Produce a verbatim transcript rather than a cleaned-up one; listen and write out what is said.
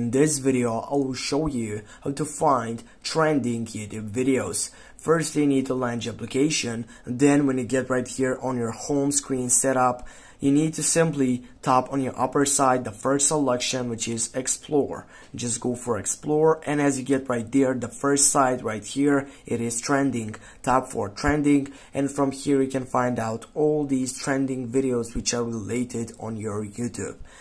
In this video, I will show you how to find trending YouTube videos. First, you need to launch application, and then when you get right here on your home screen setup, you need to simply tap on your upper side the first selection, which is Explore. Just go for Explore, and as you get right there, the first site right here, it is trending. Tap for trending, and from here you can find out all these trending videos which are related on your YouTube.